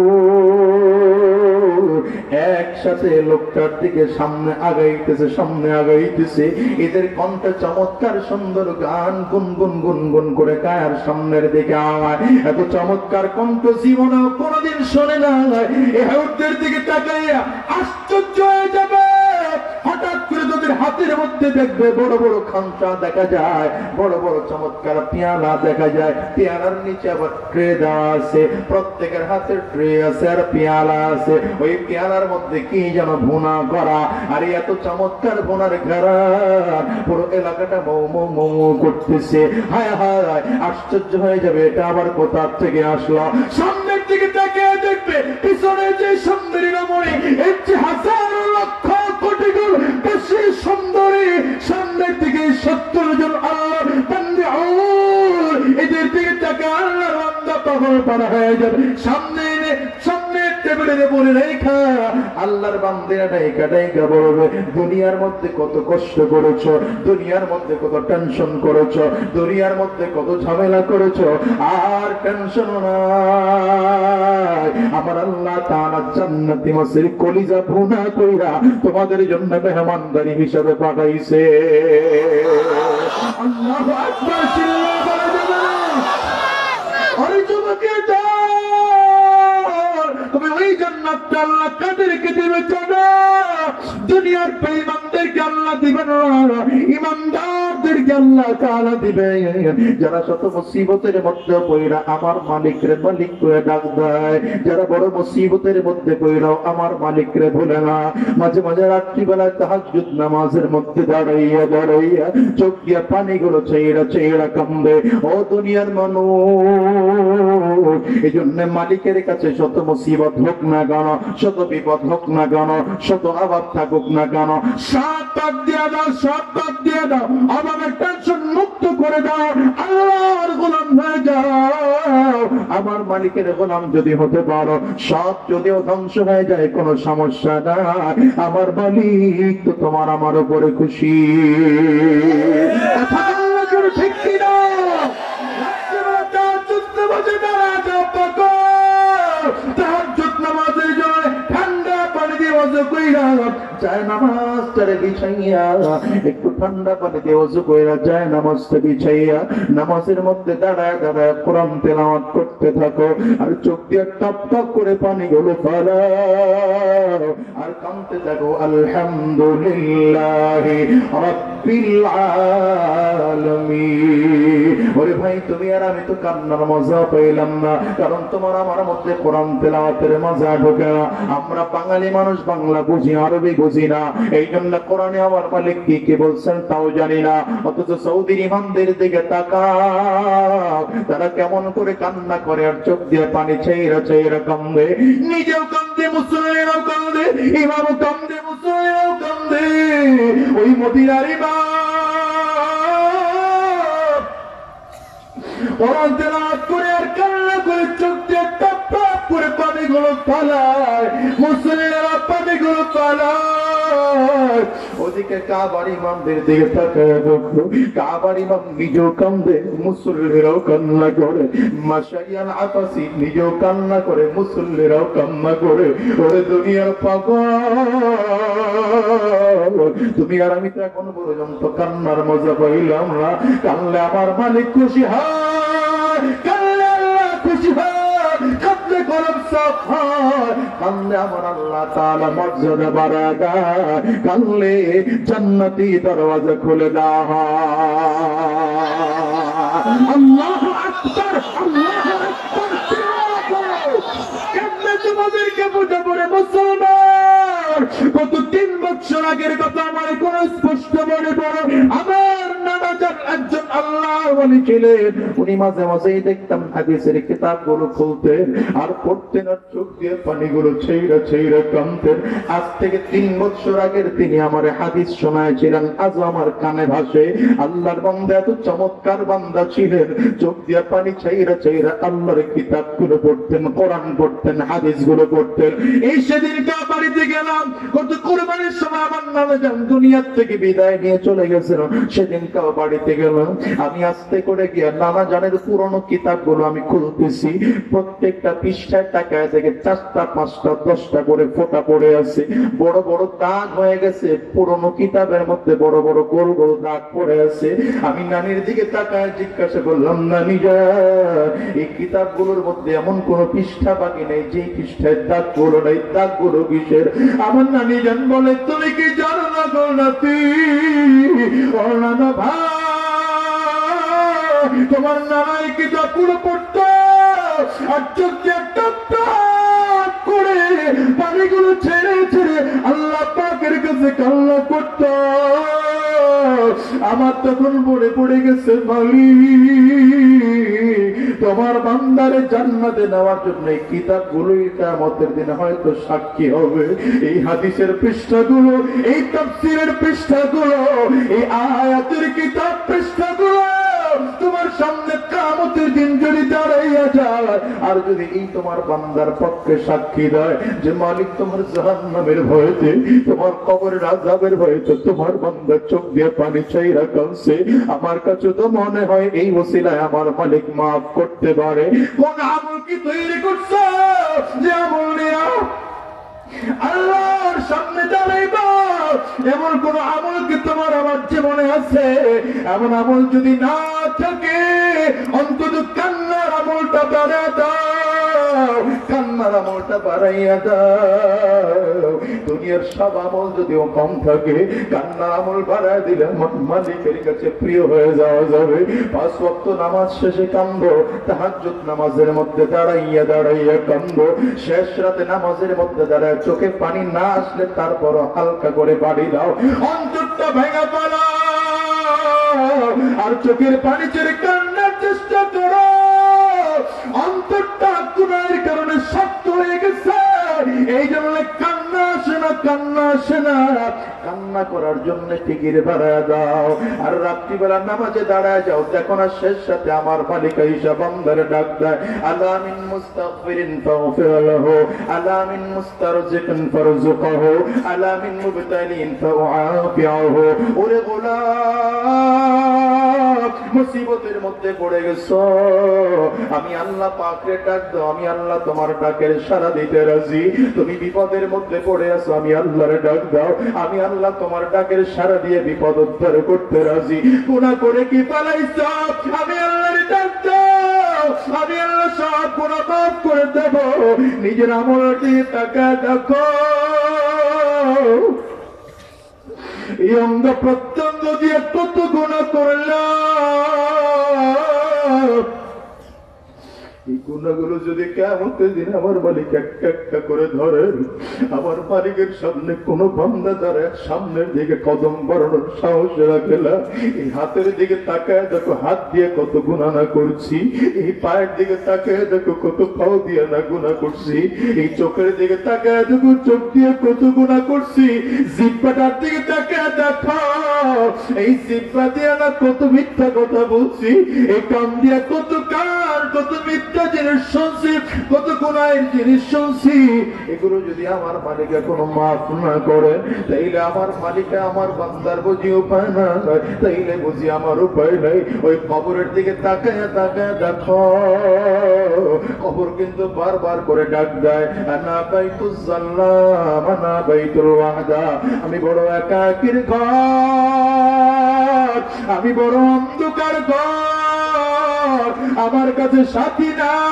একসাথে লোকটার দিকে সামনে আগাইতেছে, সামনে আগাইতেছে। এদের কণ্ঠে চমৎকার সুন্দর গান গুনগুন গুনগুন করে কায়ার সামনের দিকে আয়। এত চমৎকার কণ্ঠ জীবনেও কোনোদিন শোনে না। এদের দিকে তাকাইয়া আশ্চর্য হয়ে যাবে। হঠাৎ করে তোদের হাতের মধ্যে দেখবে বড় বড় খামচা দেখা যায়, বড় বড় চমৎকার পেয়ালা দেখা যায়। পেয়ালার নিচে আবার ট্রে দেওয়া আছে, প্রত্যেকের হাতে ট্রে আছে আর পেয়ালা আছে। ওই পেয়ালার মধ্যে কি যেন ভুনা করা, আর এত চমৎকার ভুনার ঘেরা পুরো এলাকাটা মৌ মৌ মৌ করতেছে। হায় হায়, আশ্চর্য হয়ে যাবে, এটা আবার কোথা থেকে আসলো। সামনের দিকে তাকিয়ে দেখবে পিছনে যে সুন্দরী রমণী, এর যে হাজার লক্ষ কোটি গুণ বেশি সুন্দরী, সামনের দিকে সত্তর জন আল্লাহর বান্দা, এদের দিকে তাকে আল্লাহর বান্দা পাগল পারা হয়ে যাবে। সামনে সামনের টেবিলের উপরে রেখা আল্লাহর বান্দিরা ডাইকা ডাইকা বলবে, দুনিয়ার মধ্যে কত কষ্ট করেছো, দুনিয়ার মধ্যে কত টেনশন করেছো, দুনিয়ার মধ্যে কত ঝামেলা করেছো, আর টেনশন নাই। আমার আল্লাহ তাআলা জান্নাতি মাছের কলিজা ভুনা কইরা তোমাদের জন্য মেহমানদারি হিসাবে পাঠাইছে। আল্লাহু আকবার, চিল্লা বলা যাবে না। আরে যুবকের দল, তুমি ওই জান্নাতটা আল্লাহ কাদেরকে দিবে জানো? দুনিয়ার বেঈমানদেরকে আল্লাহ দিবেন না, ইমানদারদেরকে আল্লাহ তাআলা দিবে। যারা শত মুসিবতের মধ্যে পড়া আমার মালিকরে মালিক করে ডাক দেয়, যারা বড় মুসিবতের মধ্যে পড়াও আমার মালিকরে ভুলে না। মাঝে মাঝে রাত্রিবেলায় তাহাজ্জুদ নামাজের মধ্যে দাঁড়াইয়া দাঁড়াইয়া চোখ দিয়া পানিগুলো চেয়েরা চেয়েরা কান্দে। ও দুনিয়ার মানুষ, এই জন্য মালিকের কাছে শত মুসিবত হোক না কেন, শত বিপদ হোক না কেন, শত অভাব থাকুক না কেন, সব বাদ দিয়ে দাও, সব বাদ দিয়ে দাও, অভাবের টেনশন মুক্ত করে দাও, আল্লাহর গোলাম হয়ে যাও। আমার মালিকের গোলাম যদি হতে পারো, সব যদিও ধ্বংস হয়ে যায় কোনো সমস্যা নাই, আমার মালিক তো তোমার আমার উপরে খুশি। ঠিক কিনা? একটু ঠান্ডা পানি দিয়ে ওযু কইরা যায় নামাজটা বিছাইয়া নামাজের মধ্যে দাঁড়ায় দাঁড়ায় কোরআন তেলাওয়াত করতে থাকো, আর চোখ দিয়ে টপ টপ করে পানিগুলো ফেলাও আর কাঁদতে থাকো, আলহামদুলিল্লাহি রাব্বিল আলামিন। ওরে ভাই, তুমি আর আমি তো কান্নার মজা পাইলাম না, কারণ তোমার আমার মধ্যে কোরআন তেলাওয়াতের মজা ঢোকে না। আমরা বাঙালি মানুষ, বাংলা বুঝি, আরবি বুঝি না, এই জন্য কোরআনে আমার মালিক কি কি বলছেন তাও জানি না। অথচ সৌদির ইমামদের দিকে তাকাও, তারা কেমন করে কান্না করে আর চোখ দিয়ে পানি ছেইরা ছেইরা কান্দে, নিজেও কান্দে, মুসল্লিরাও কান্দে, ইমামও কান্দে, মুসল্লিরাও কান্দে। ওই মদিনার ইমাম কোরআন তেলাওয়াত করে আর কান্না করে চোখ দিয়ে টপ টপ করে পানিগুলো পালায়, মুসল্লিরা পানিগুলো পালায়। ওদিকে কাবার ইমামদের দিকে তাকায় দেখো, কাবার ইমাম নিজেও কান্দে, মুসল্লিরাও কান্না করে, মাশাইয়াল আতাসি নিজেও কান্না করে, মুসল্লিরাও কান্না করে। ওরে দুনিয়ার পাগল, তুমি আর আমি তো এখন পর্যন্ত কান্নার মজা পাইলাম না। কানলে আমার মালিক খুশি হয়, কানলে আল্লাহ খুশি হয়, কাঁদলে কলম সাফ হয়, কানলে আমার আল্লাহ তাআলা মর্যাদা বাড়ায় দেয়, কানলে জান্নাতি দরওয়াজা খুলে দেওয়া হয়। আল্লাহু আকবার, আল্লাহু আকবার। কাঁদলে তোমাদেরকে চোখে ফুটে পড়ে মুসলমান, কত তিন বছর আগের কথা আমার কোন স্পষ্ট মনে পড়ে। আমার নানা যান একজন আল্লাহ ওলি ছিলেন, উনি মাঝে মাঝেই দেখতাম হাদিসের কিতাবগুলো খুলতেন আর পড়তেন আর চোখ দিয়ে পানিগুলো ছেইরা ছেইরা কাঁদতেন। আজ থেকে তিন বছর আগের তিনি আমার হাদিস শোনাইছিলেন, আজ আমার কানে ভাসে। আল্লাহর বান্দা এত চমৎকার বান্দা ছিলেন, চোখ দিয়ে পানি ছেইরা ছেইরা আল্লাহর কিতাবগুলো পড়তেন, কোরআন পড়তেন, হাদিসগুলো পড়তেন। এই সেদিন কা বাড়িতে গেলাম, কত কুরবানির সময় আমার নানা জান দুনিয়ার থেকে বিদায় নিয়ে চলে গেছিল, সেদিন কা বাড়িতে গেলাম। আমি আস্তে করে গিয়ে নানা জানের পুরনো কিতাবগুলো আমি খুলতেছি, প্রত্যেকটা পৃষ্ঠায় তাকায় থেকে চারটা পাঁচটা দশটা করে ফোঁটা পড়ে আছে, বড় বড় দাগ হয়ে গেছে, পুরনো কিতাবের মধ্যে বড় বড় গোল গোল দাগ পড়ে আছে। আমি নানির দিকে তাকায় জিজ্ঞাসা করলাম, নানি যা এই কিতাবগুলোর মধ্যে এমন কোন পৃষ্ঠা বাকি নেই যে পৃষ্ঠায় দাগগুলো নেই, দাগগুলো কিসের? আমার নানি জান বলে, তুমি কি জানো না গো নাতি, ও নানা ভাই, তোমার নানাই কিতাবগুলো পড়তো আর চোখ দিয়ে টপ টপ করে পানিগুলো ছেড়ে ছেড়ে আল্লাহ পাকের কাছে কান্না করতো। আমার তখন পড়ে পড়ে গেছে, মালিক তোমার বান্দারে জান্নাতে নেওয়ার জন্য এই কিতাবগুলোই কিয়ামতের দিনে হয়তো সাক্ষী হবে। এই হাদিসের পৃষ্ঠাগুলো, এই তাফসীরের পৃষ্ঠাগুলো, এই আয়াতের কিতাব পৃষ্ঠাগুলো তোমার সামনে কিয়ামতের দিন যদি দাঁড়াইয়া যায় আর যদি এই তোমার বান্দার পক্ষে সাক্ষী দেয় যে মালিক তোমার জাহান্নামের ভয়তে, তোমার কবরের আযাবের ভয়তে তোমার বান্দা চোখ দিয়ে পানি চাইরা কাঁদছে, আমার কাছে তো মনে হয় এই ওসিলায় আমার মালিক মাফ করতে পারে। কোন আমল কি তৈরি করছো যে আমল নিয়া আল্লাহর সামনে দাঁড়াইবা? এমন কোন আমল কি তোমার আমার জীবনে আছে? এমন আমল যদি না থাকে অন্তত কান্নার আমলটা বাড়াইয়া দাও, কান্নার আমলটা বাড়াইয়া দাও। দুনিয়ার সব আমল যদিও কম থাকে, কান্নার আমল বাড়ায় দিলে মালিকের কাছে প্রিয় হয়ে যাওয়া যাবে। পাঁচ ওয়াক্ত নামাজ শেষে কান্দো, তাহাজ্জুদ নামাজের মধ্যে দাঁড়াইয়া দাঁড়াইয়া কান্দো, শেষ রাতে নামাজের মধ্যে দাঁড়ায় চোখে পানি না আসলে তারপর হালকা করে বাড়ি দাও, অন্তরটা ভেঙে পড়া আর চোখের পানি ছেড়ে কান্নার চেষ্টা করো। অন্তরটা গুনাহের কারণে শক্ত হয়ে গেছে, এই জন্য কান্না আসে না, কান্না আসে না। কান্না করার জন্য ফিকির বাড়ায় দাও আর রাত্রিবেলা নামাজে দাঁড়ায় যাও, দেখো না শেষ সাথে আমার মালিকা ঈশা বান্দারে ডাক দেয়, আলা মিন মুস্তাগফিরিন ফাগফির লাহু, আলা মিন মুস্তারজিকিন ফারজুকহু, আলা মিন মুবতালিন ফাউআফিহু। ওরে গোলাম, মুসিবতের মধ্যে পড়ে গেছো, আমি আল্লাহ পাকরে ডাক দাও, আমি আল্লাহ তোমার ডাকের সাড়া দিতে রাজি। তুমি বিপদের মধ্যে পড়ে আছো, আমি আল্লাহরে ডাক দাও, আমি আল্লাহ তোমার ডাকের সাড়া দিয়ে বিপদ উদ্ধার করতে রাজি। গুনাহ করে কি পালাইছো, আমি আল্লাহরে ডাক দাও, আমি আল্লাহ সব গুনাহ মাফ করে দেব। নিজের আমল দিয়ে টাকা দেখো, এই অঙ্গ প্রত্যঙ্গ দিয়ে কত গুনাহ করলাম, এই গুনাহগুলো যদি কিয়ামতের দিন আমার মালিক একটা একটা করে ধরেন, আমার মালিকের সামনে কোন বান্দা যারা সামনের দিকে কদম বাড়ানোর সাহস রাখে না। এই হাতের দিকে তাকায় দেখো হাত দিয়ে কত গুনাহ না করছি, এই পায়ের দিকে তাকায় দেখো কত পাও দিয়ে না গুনাহ করছি, এই চোখের দিকে তাকায় দেখো চোখ দিয়ে কত গুনাহ করছি, জিহ্বাটার দিকে তাকায় দেখো এই জিহ্বা দিয়ে না কত মিথ্যা কথা বলছি, এই কান দিয়ে কত কার কত মিথ্যা জিনিস শুনছি, কত গুনাহের জিনিস শুনছি। এগুলো যদি আমার মালিক এখনো মাফ না করে, তাইলে আমার মালিকে আমার বান্দার বুঝি উপায় না, তাইলে বুঝি আমার উপায় নাই। ওই কবরের দিকে তাকায় তাকায় দেখো, কবর কিন্তু বারবার করে ডাক দেয়, আনা বাইতুজ জাল্লাম আনা বাইতুল ওয়াহদা, আমি বড় একাকির ঘর, আমি বড় অন্ধকার ঘর, আমার কাছে সাথী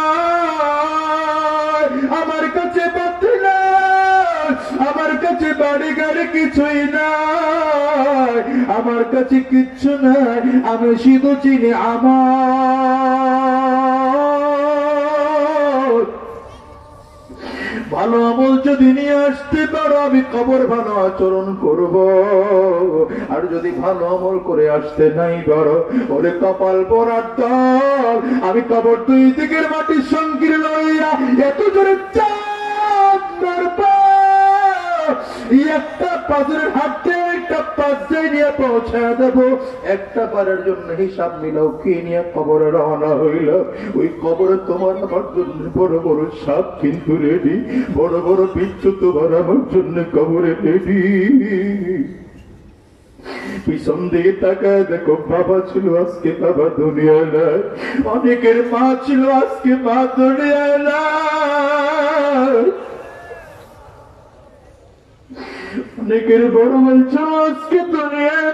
নাই, আমার কাছে পথে নাই, আমার কাছে বাড়ি গাড়ি কিছুই নাই, আমার কাছে কিচ্ছু নাই, আমি শুধু চিনি আমার ভালো আমল যদি নিয়ে আসতে পারো আমি কবর ভালো আচরণ করব, আর যদি ভালো আমল করে আসতে নাই পারো ওরে কপাল পরার দল, আমি কবর দুই দিকের মাটির সংকীর্ণ লইয়া এত জোরে চাপ মারবো, একটা পাথরের হাতে একটা পাশে নিয়ে পৌঁছা দেবো। একটা বারের জন্য হিসাব মিলাও কি নিয়ে কবরে রওনা হইল। ওই কবরে তোমার আমার জন্য বড় বড় সাপ কিন্তু রেডি, বড় বড় বিচ্ছু তোমার আমার জন্য কবরে রেডি। পিছন দিকে তাকায় দেখো, বাবা ছিল আজকে বাবা দুনিয়ায় নাই, অনেকের মা ছিল আজকে মা দুনিয়ায় নাই, অনেকের বড় ভাই ছিল আজকে দুনিয়ায়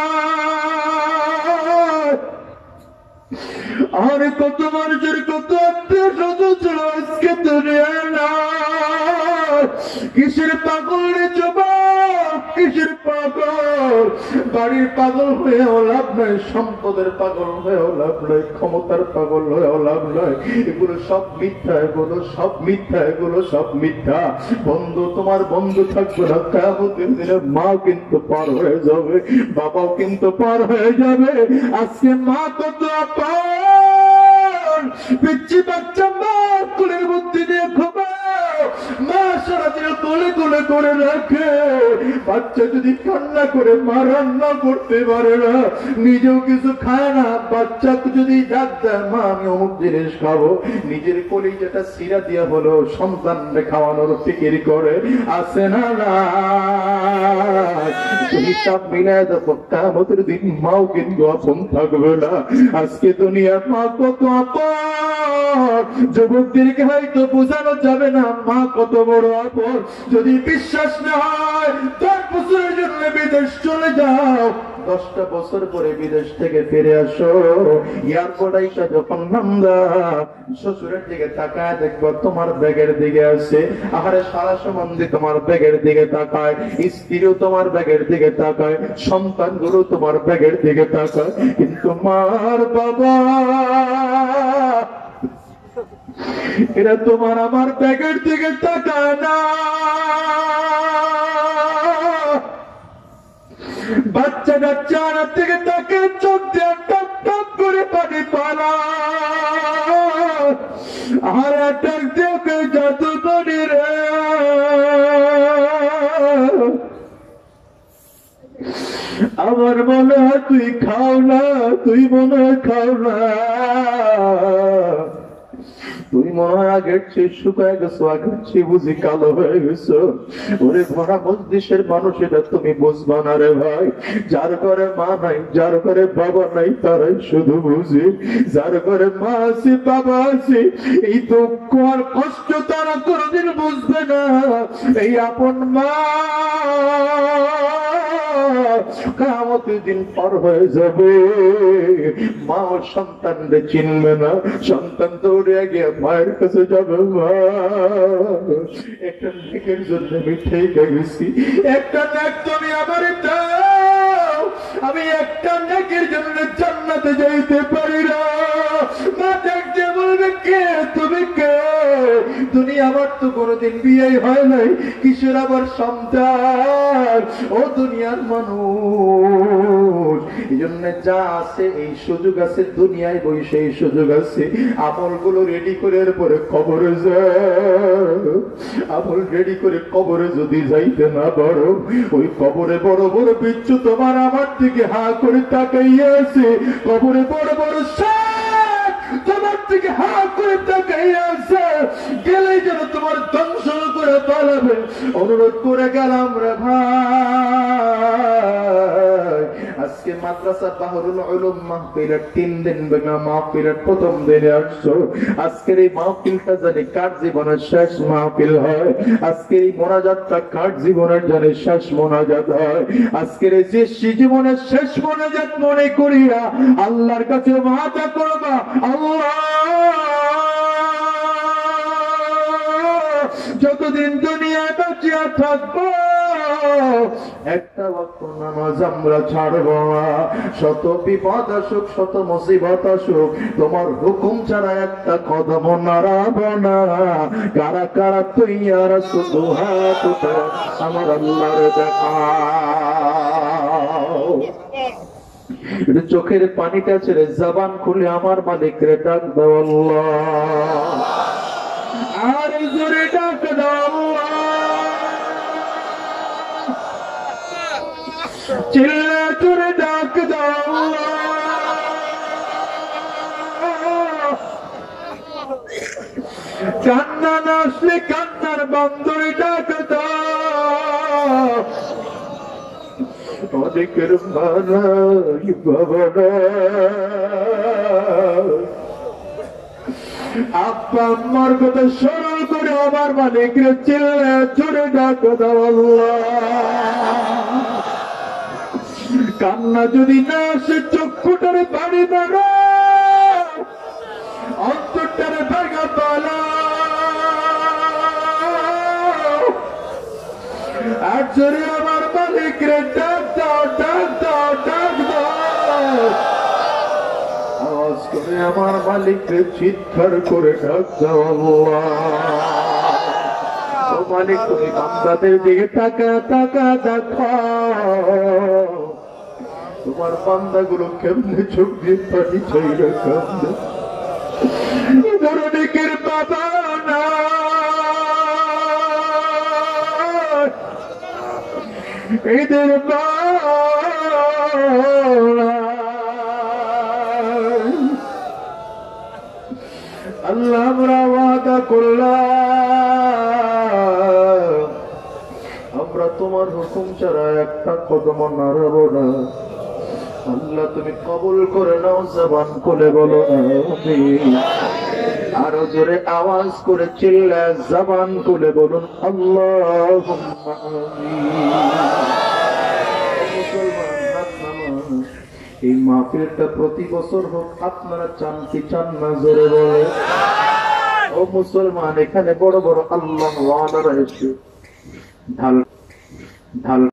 নাই, আর কত মানুষের কত আত্মীয় স্বজন ছিল আজকে দুনিয়ায় নাই। কিসের পাগল রে যুবক, কিসের পাগল? বাড়ির পাগল হয়েও লাভ নাই, সম্পদের পাগল হয়েও লাভ নাই, ক্ষমতার পাগল হয়েও লাভ নাই। এগুলো সব মিথ্যা, এগুলো সব মিথ্যা, এগুলো সব মিথ্যা। বন্ধু তোমার বন্ধু থাকবে না, কিয়ামতের দিনে মা কিন্তু পার হয়ে যাবে, বাবাও কিন্তু পার হয়ে যাবে। আজকে মা কত আপন, পিচ্ছি বাচ্চা মা কোলের মধ্যে নিয়ে ঘুমাও, মা সারাদিন কোলে কোলে করে রাখে। বাচ্চা যদি কান্না করে মা রান্না করতে পারে না, নিজেও কিছু খায় না, বাচ্চাকে যদি ডাক দেয় মা আমি অমুক জিনিস খাবো, নিজের কোলে যেটা সিরা দিয়া হলো সন্তানকে খাওয়ানোর ফিকির করে। আসে না না হিসাব মিলায় দেখো, কিয়ামতের দিন মাও কিন্তু আপন থাকবে না। আজকে দুনিয়ার মা কত আপন, যুবকদেরকে হয়তো বোঝানো যাবে না মা কত বড় আপন। যদি বিশ্বাস না হয় দশ বছরের জন্য বিদেশ চলে যাও, দশটা বছর পরে বিদেশ থেকে ফিরে আসো, এয়ারপোর্ট আইসা যখন নামদা শ্বশুরের দিকে তাকায় দেখবো তোমার ব্যাগের দিকে আছে, আহারে সারা সম্বন্ধে তোমার ব্যাগের দিকে তাকায়, স্ত্রীও তোমার ব্যাগের দিকে তাকায়, সন্তানগুলো তোমার ব্যাগের দিকে তাকায়, কিন্তু মার বাবা এরা তোমার আমার ব্যাগের দিকে তাকায় না। বাচ্চা কাচ্চা আনার থেকে তাকে চোখ দিয়ে টপ টপ করে পানি পালা, আর ডাক দিয়ে জাদু করি রে, আমার মনে হয় তুই খাও না, তুই মনে হয় খাও না, তুই মনে হয় আগের চেয়ে শুকায় গেছো, আগের চেয়ে বুঝি কালো হয়ে গেছো। ওরে ভরা মজলিসের মানুষ এটা তুমি বুঝবা না রে ভাই। যার ঘরে মা নাই, যার ঘরে বাবা নাই, তারাই শুধু বুঝে। যার ঘরে মা আছে বাবা আছে, এই দুঃখ আর কষ্ট তারা কোনদিন বুঝবে না। এই আপন মা কিয়ামতের দিন পার হয়ে যাবে, মা ও সন্তানকে চিনবে না, সন্তান দৌড়ে গিয়ে মায়ের কাছে যাবে, মা একটা নেকের জন্য আমি ঠেকে গেছি, একটা নেক তুমি আমার দাও, আমি একটা নেকের জন্য জান্নাতে যাইতে পারি না। মা দেখতে বলবে কে তুমি কে? দুনিয়া আমার তো কোনোদিন বিয়ে হয় নাই, কিসের আবার সন্তান? ও দুনিয়ার মানুষ, এই জন্য যা আছে এই সুযোগ আছে, দুনিয়ায় বসে এই সুযোগ আছে, আমল গুলো রেডি করে এরপরে কবরে যাও। আমল রেডি করে কবরে যদি যাইতে না পারো, ওই কবরে বড় বড় বিচ্ছু তোমার আমার দিকে হা করে তাকাইয়া আছে, কবরে বড় বড় সাপ তোমার দিকে হা করে তাকাইয়া আছে, গেলেই যেন তোমার ধ্বংস করে পালাবে। অনুরোধ করে গেলাম রে ভাই, আজকে মাদ্রাসা বাহরুল উলুম মাহফিলের তিন দিন বেলা মাহফিলের প্রথম দিনে আসছো। আজকের এই মাহফিলটা জানি কার জীবনের শেষ মাহফিল হয়, আজকের এই মোনাজাতটা কার জীবনের জানি শেষ মোনাজাত হয়। আজকের এই শেষ জীবনের শেষ মোনাজাত মনে করিয়া আল্লাহর কাছে মাথা করবা, আল্লাহ যতদিন দুনিয়ায় বাঁচিয়া থাকবো একটা ওয়াক্ত নামাজ আমরা ছাড়বো না। শত বিপদ আসুক, শত মুসিবত আসুক, তোমার হুকুম ছাড়া একটা কদম নাড়াবো না। কারা কারা তুই আর শুধু হাত উঠে আমার আল্লাহর দেখাও। চোখের পানিটা ছেড়ে জবান খুলে আমার মালিকরে ডাক দাও আল্লাহ, আর জোরে ডাক দাও আল্লাহ, চিল্লা জোরে ডাক দাও আল্লাহ। কান্না না আসলে কান্নার বন্ধরে ডাক দাও। অনেকের মারাই বাবা আব্বা আম্মার কথা স্মরণ করে আমার মালিকরে চিল্লা জোরে ডাক দাও আল্লাহ। কান্না যদি না আসে চক্ষুটারে বাড়ি মারো, অন্তরটারে ভাঙা পালা, আর জোরে আমার মালিকরে ডাক দাও, ডাক দাও, ডাক দাও। আওয়াজ করে আমার মালিকরে চিৎকার করে ডাক দাও আল্লাহ। ও মালিক, তুমি বান্দাদের দিকে তাকা তাকা দেখাও। তোমার বান্দাগুলো কেমনে চোখ দিয়ে পানি চাইলে কান্দে। অনেকের বাবা না, এদের আল্লাহ আমরা ওয়াদা করলাম, আমরা তোমার হুকুম ছাড়া একটা কদম নাড়াবো না। আল্লাহ তুমি কবুল করে নাও, জবান খুলে বলো আমিন। আরো জোরে আওয়াজ করে চিল্লা জবান খুলে বলুন আল্লাহুম্মা আমিন। এই মাহফিলটা প্রতি বছর হোক, আপনারা চান কি চান না? জোরে বলে ও মুসলমান, এখানে বড় বড় আল্লাহ ওয়ালারা এসে ঢাল ঢাল